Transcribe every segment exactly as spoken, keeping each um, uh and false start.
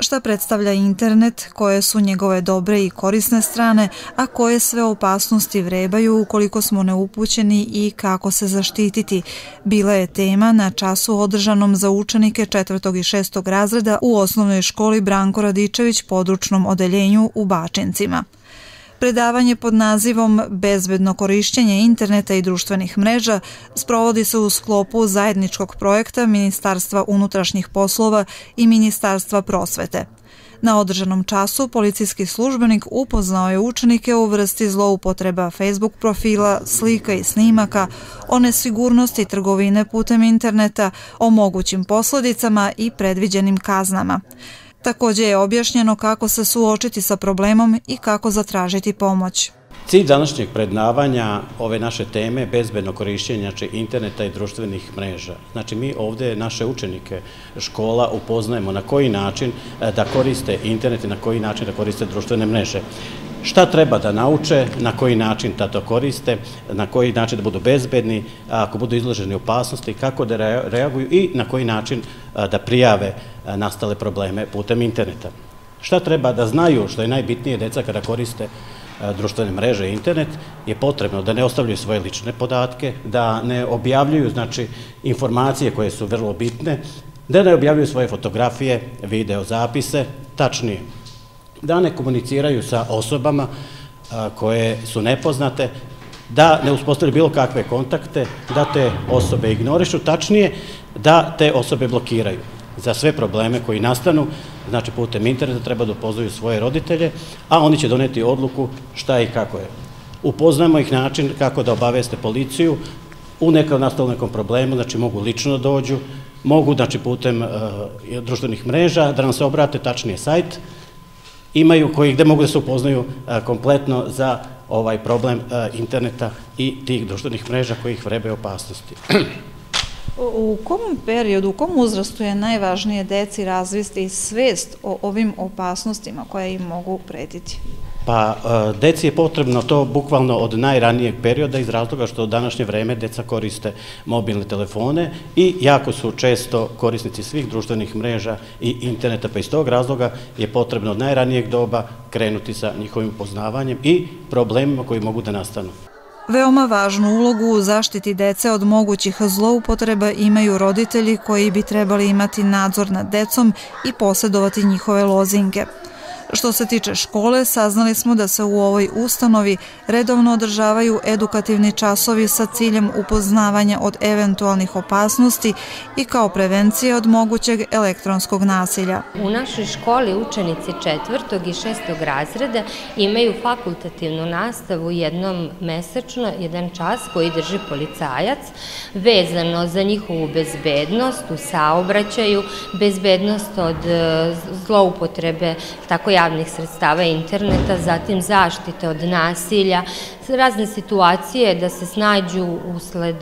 Šta predstavlja internet, koje su njegove dobre i korisne strane, a koje sve opasnosti vrebaju ukoliko smo neupućeni i kako se zaštititi, bila je tema na času održanom za učenike četvrtog i šestog razreda u osnovnoj školi Branko Radičević područnom odeljenju u Bačencima. Predavanje pod nazivom Bezbedno korišćenje interneta i društvenih mreža sprovodi se u sklopu zajedničkog projekta Ministarstva unutrašnjih poslova i Ministarstva prosvete. Na održanom času policijski službenik upoznao je učenike u vrsti zloupotreba Facebook profila, slika i snimaka, o nesigurnosti trgovine putem interneta, o mogućim posledicama i predviđenim kaznama. Također je objašnjeno kako se suočiti sa problemom i kako zatražiti pomoć. Cilj današnjeg predavanja ove naše teme bezbedno korišćenje interneta i društvenih mreža. Znači mi ovdje naše učenike škola upoznajemo na koji način da koriste internet i na koji način da koriste društvene mreže. Šta treba da nauče, na koji način da to koriste, na koji način da budu bezbedni, ako budu izloženi opasnosti, kako da reaguju i na koji način da prijave nastale probleme putem interneta. Šta treba da znaju, što je najbitnije deca kada koriste društvene mreže i internet, je potrebno da ne ostavljaju svoje lične podatke, da ne objavljuju znači, informacije koje su vrlo bitne, da ne objavljuju svoje fotografije, video zapise, tačnije, da ne komuniciraju sa osobama koje su nepoznate, da ne uspostavljaju bilo kakve kontakte, da te osobe ignorišu, tačnije da te osobe blokiraju. Za sve probleme koji nastanu, znači putem interneta treba da upoznaju svoje roditelje, a oni će doneti odluku šta i kako je. Upoznamo ih način kako da obaveste policiju u nekom nastalu nekom problemu, znači mogu lično dođu, mogu znači putem društvenih mreža da nam se obrate, tačnije sajt, imaju koji gde mogu da se upoznaju kompletno za ovaj problem interneta i tih društvenih mreža koji ih vrebe opasnosti. U kom periodu, u kom uzrastu je najvažnije deci razviti svest o ovim opasnostima koje im mogu pretiti? Pa, deci je potrebno to bukvalno od najranijeg perioda iz razloga što u današnje vreme deca koriste mobilne telefone i jako su često korisnici svih društvenih mreža i interneta, pa iz tog razloga je potrebno od najranijeg doba krenuti sa njihovim upoznavanjem i problemima koji mogu da nastanu. Veoma važnu ulogu u zaštiti dece od mogućih zloupotreba imaju roditelji koji bi trebali imati nadzor nad decom i posjedovati njihove lozinke. Što se tiče škole, saznali smo da se u ovoj ustanovi redovno održavaju edukativni časovi sa ciljem upoznavanja od eventualnih opasnosti i kao prevencije od mogućeg elektronskog nasilja. U našoj školi učenici četvrtog i šestog razreda imaju fakultativnu nastavu jednom mesečno, jedan čas koji drži policajac, vezano za njihovu bezbednost u saobraćaju, bezbednost od zloupotrebe tako javnih sredstava interneta, zatim zaštite od nasilja, razne situacije da se snađu usled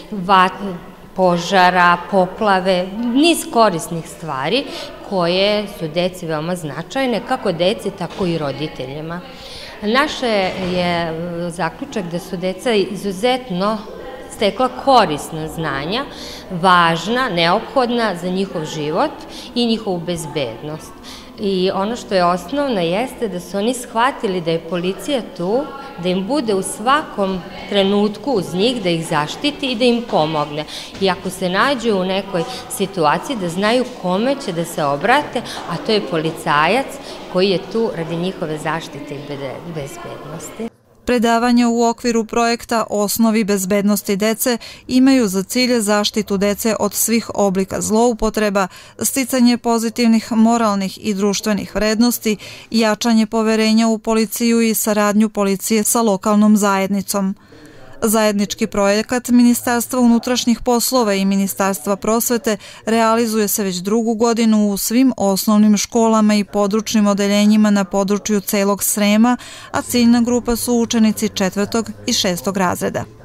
požara, poplave, niz korisnih stvari koje su deci veoma značajne, kako deci, tako i roditeljima. Naš je zaključak da su deca izuzetno stekla korisna znanja, važna, neophodna za njihov život i njihovu bezbednost. I ono što je osnovno jeste da su oni shvatili da je policija tu, da im bude u svakom trenutku uz njih, da ih zaštiti i da im pomogne. I ako se nađu u nekoj situaciji da znaju kome će da se obrate, a to je policajac koji je tu radi njihove zaštite i bezbednosti. Predavanja u okviru projekta Osnovi bezbednosti dece imaju za cilj zaštitu dece od svih oblika zloupotreba, sticanje pozitivnih moralnih i društvenih vrednosti, jačanje poverenja u policiju i saradnju policije sa lokalnom zajednicom. Zajednički projekat Ministarstva unutrašnjih poslova i Ministarstva prosvete realizuje se već drugu godinu u svim osnovnim školama i područnim odeljenjima na području celog Srema, a ciljna grupa su učenici četvrtog i šestog razreda.